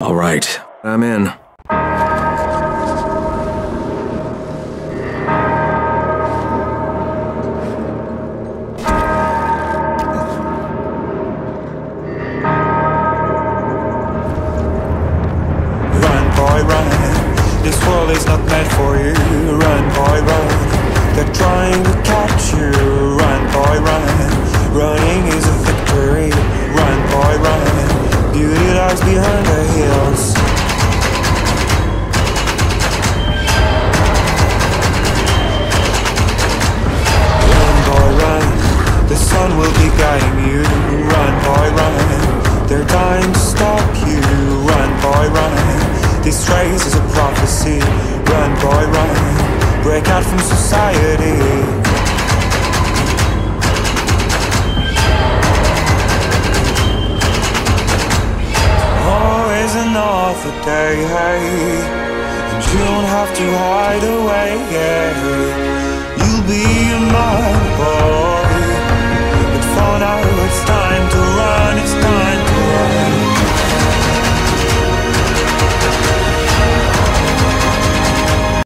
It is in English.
All right, I'm in. This world is not meant for you. Run, boy, run. They're trying to catch you. Run, boy, run. Running is a victory. Run, boy, run. Beauty lies behind the hills. Run, boy, run. The sun will be guiding you. Run, boy, run. They're dying to stop you. Run, boy, run. This race is a prophecy. Run, boy, run. Break out from society. Always another day, hey, and you don't have to hide away, yeah. You'll be a man, boy.